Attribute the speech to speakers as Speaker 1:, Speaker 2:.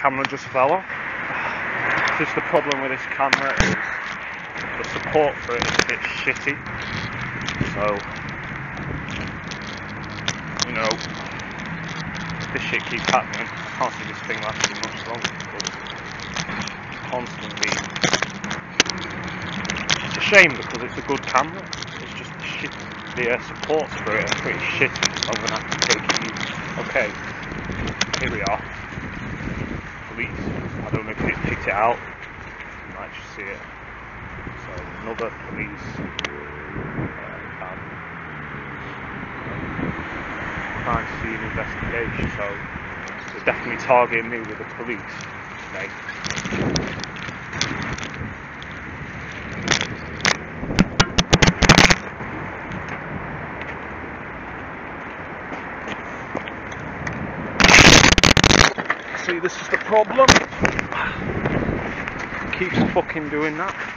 Speaker 1: camera just fell off. Just the problem with this camera is the support for it is a bit shitty. So, you know, if this shit keeps happening, I can't see this thing lasting much longer. Constantly, it's a shame because it's a good camera. It's just shit. The supports for it are pretty shitty, so I'm gonna have to take it easy. Okay, here we are. Police. I don't know if it picked it out. You might just see it. So another police van. Crime scene investigation. So they're definitely targeting me with the police. Okay. See, this is the problem. Keeps fucking doing that.